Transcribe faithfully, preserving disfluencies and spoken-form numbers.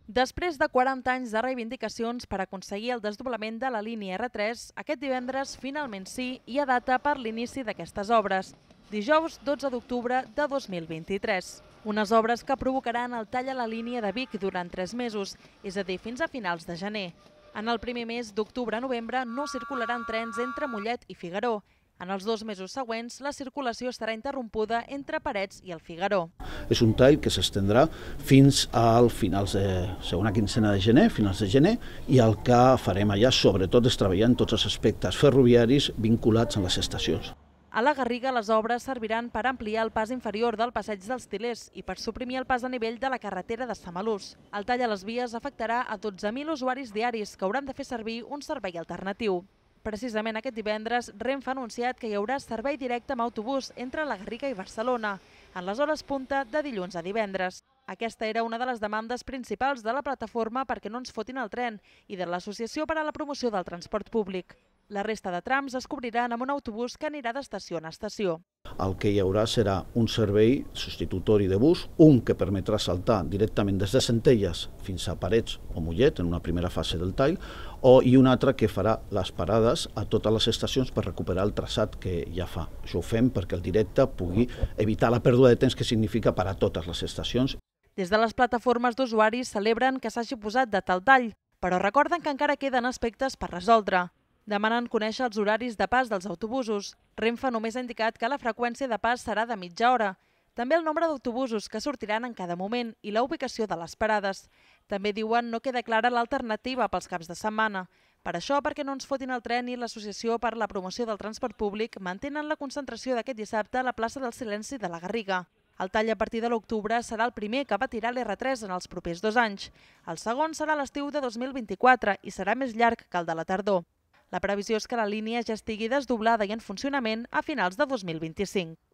Després de quaranta anys de reivindicacions per aconseguir el desdoblament de la línia R tres, aquest divendres finalment sí hi ha data per l'inici d'aquestes obres, dijous dotze d'octubre de dos mil vint-i-tres. Unes obres que provocaran el tall a la línia de Vic durant tres mesos, és a dir, fins a finals de gener. En el primer mes d'octubre-novembre no circularan trens entre Mollet i Figaró. En els dos mesos següents, la circulació estarà interrompuda entre Parets i el Figaró. És un tall que s'estendrà fins al finals de segona quinzena de gener, finals de gener, i el que farem allà sobretot és treballar en tots els aspectes ferroviaris vinculats a les estacions. A la Garriga, les obres serviran per ampliar el pas inferior del passeig dels Til·lers i per suprimir el pas a nivell de la carretera de Samalús. El tall a les vies afectarà a dotze mil usuaris diaris que hauran de fer servir un servei alternatiu. Precisament aquest divendres, Renfe ha anunciat que hi haurà servei directe amb autobús entre la Garriga i Barcelona, en les hores punta de dilluns a divendres. Aquesta era una de les demandes principals de la plataforma perquè no ens fotin el tren i de l'Associació per a la Promoció del Transport Públic. La resta de trams es cobriran amb un autobús que anirà d'estació en estació. El que hi haurà serà un servei substitutori de bus, un que permetrà saltar directament des de Centelles fins a Parets o Mollet en una primera fase del tall, o, i un altre que farà les parades a totes les estacions per recuperar el traçat que ja fa. Això ho fem perquè el directe pugui evitar la pèrdua de temps que significa per a totes les estacions. Des de les plataformes d'usuaris celebren que s'hagi posat de tal tall, però recorden que encara queden aspectes per resoldre. Demanen conèixer els horaris de pas dels autobusos. Renfe només ha indicat que la freqüència de pas serà de mitja hora. També el nombre d'autobusos que sortiran en cada moment i la ubicació de les parades. També diuen no queda clara l'alternativa pels caps de setmana. Per això, perquè no ens fotin el tren, i l'Associació per a la Promoció del Transport Públic mantenen la concentració d'aquest dissabte a la plaça del Silenci de la Garriga. El tall a partir de l'octubre serà el primer que patirà l'R tres en els propers dos anys. El segon serà l'estiu de dos mil vint-i-quatre i serà més llarg que el de la tardor. La previsió és que la línia ja estigui desdoblada i en funcionament a finals de dos mil vint-i-cinc.